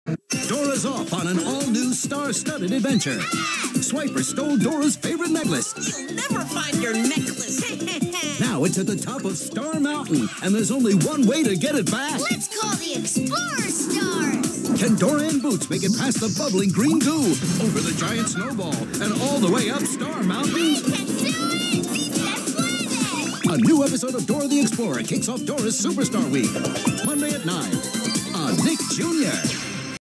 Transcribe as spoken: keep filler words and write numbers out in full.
Dora's off on an all-new star-studded adventure. Swiper stole Dora's favorite necklace. You'll never find your necklace. Now it's at the top of Star Mountain, and there's only one way to get it back. Let's call the Explorer Stars. Can Dora and Boots make it past the bubbling green goo, over the giant snowball, and all the way up Star Mountain? We can do it! ¡Sí se puede! A new episode of Dora the Explorer kicks off Dora's Superstar Week. Monday at nine on Nick Junior